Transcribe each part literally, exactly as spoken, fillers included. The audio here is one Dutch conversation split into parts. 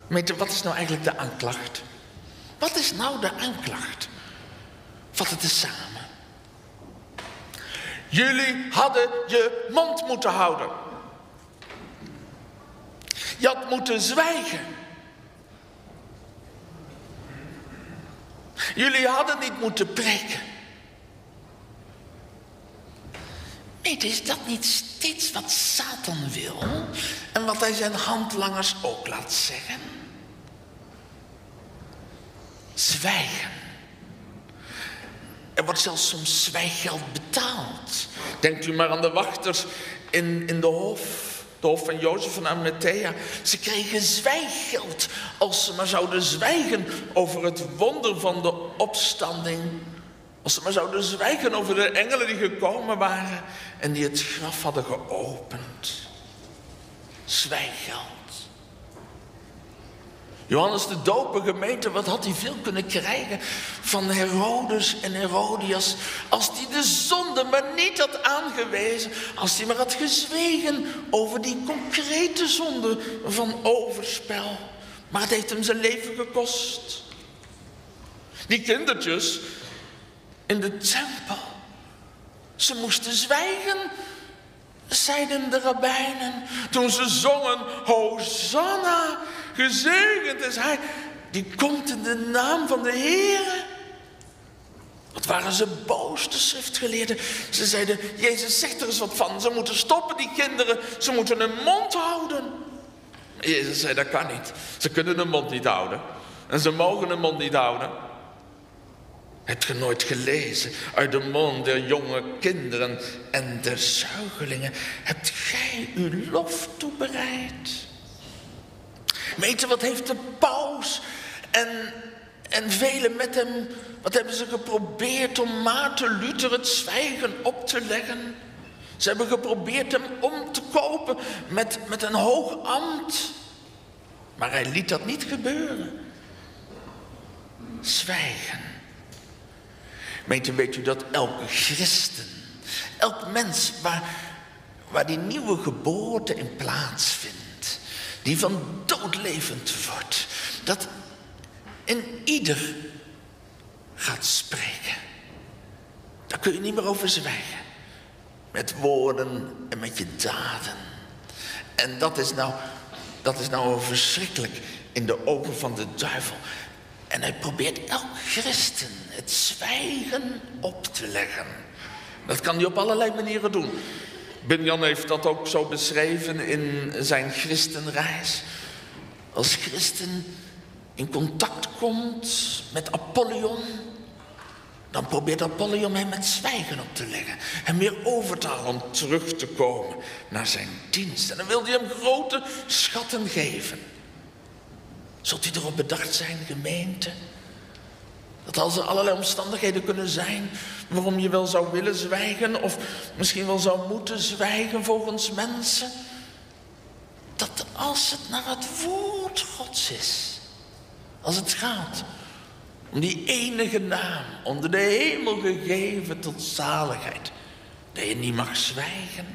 Weet je, wat is nou eigenlijk de aanklacht? Wat is nou de aanklacht? Vat het eens samen. Jullie hadden je mond moeten houden. Je had moeten zwijgen. Jullie hadden niet moeten preken. Nee, is dat niet steeds wat Satan wil? En wat hij zijn handlangers ook laat zeggen? Zwijgen. Er wordt zelfs soms zwijggeld betaald. Denkt u maar aan de wachters in, in de hof. De hof van Jozef en Arimathea. Ze kregen zwijggeld als ze maar zouden zwijgen over het wonder van de opstanding. Als ze maar zouden zwijgen over de engelen die gekomen waren en die het graf hadden geopend. Zwijggeld. Johannes de Doper, gemeente, wat had hij veel kunnen krijgen van Herodes en Herodias. Als hij de zonde maar niet had aangewezen. Als hij maar had gezwegen over die concrete zonde van overspel. Maar het heeft hem zijn leven gekost. Die kindertjes in de tempel. Ze moesten zwijgen, zeiden de rabbijnen. Toen ze zongen, Hosanna, gezegend is hij. Die komt in de naam van de Heere. Wat waren ze boos, de schriftgeleerden. Ze zeiden, Jezus zegt er eens wat van. Ze moeten stoppen, die kinderen. Ze moeten hun mond houden. Jezus zei, dat kan niet. Ze kunnen hun mond niet houden. En ze mogen hun mond niet houden. Hebt ge nooit gelezen? Uit de mond der jonge kinderen en der zuigelingen hebt gij uw lof toebereid. Weet je, wat heeft de paus en, en velen met hem, wat hebben ze geprobeerd om Maarten Luther het zwijgen op te leggen? Ze hebben geprobeerd hem om te kopen met, met een hoog ambt. Maar hij liet dat niet gebeuren. Zwijgen. Weet u, weet u dat elke christen, elk mens waar, waar die nieuwe geboorte in plaatsvindt, die van doodlevend wordt, dat in ieder gaat spreken. Daar kun je niet meer over zwijgen. Met woorden en met je daden. En dat is nou, dat is nou verschrikkelijk in de ogen van de duivel. En hij probeert elk christen het zwijgen op te leggen. Dat kan hij op allerlei manieren doen. Bunyan heeft dat ook zo beschreven in zijn christenreis. Als christen in contact komt met Apollyon, dan probeert Apollyon hem het zwijgen op te leggen. Hem weer over te halen om terug te komen naar zijn dienst. En dan wil hij hem grote schatten geven. Zult u erop bedacht zijn, gemeente? Dat als er allerlei omstandigheden kunnen zijn waarom je wel zou willen zwijgen, of misschien wel zou moeten zwijgen volgens mensen, dat als het naar het woord Gods is, als het gaat om die enige naam onder de hemel gegeven tot zaligheid, dat je niet mag zwijgen.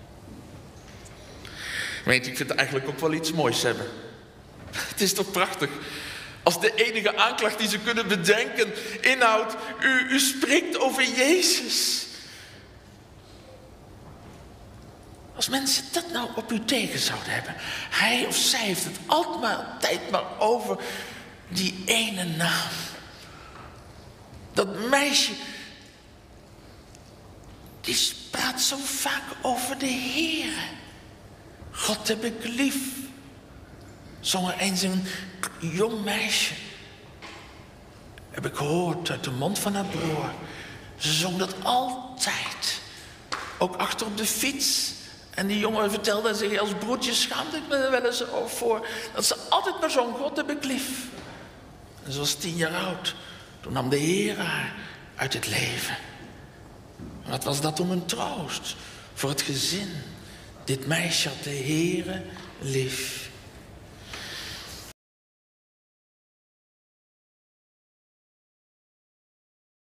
Weet je, ik vind het eigenlijk ook wel iets moois hebben. Het is toch prachtig als de enige aanklacht die ze kunnen bedenken inhoudt, u, u spreekt over Jezus. Als mensen dat nou op u tegen zouden hebben. Hij of zij heeft het altijd maar, altijd maar over die ene naam. Dat meisje, die praat zo vaak over de Heere. God heb ik lief. Zong er eens een jong meisje. Heb ik gehoord uit de mond van haar broer. Ze zong dat altijd. Ook achter op de fiets. En die jongen vertelde zich, als broertje schaamde ik me er wel eens voor. Dat ze altijd maar zong, God heb ik lief. En ze was tien jaar oud. Toen nam de Heer haar uit het leven. Wat was dat om een troost voor het gezin. Dit meisje had de Heere lief.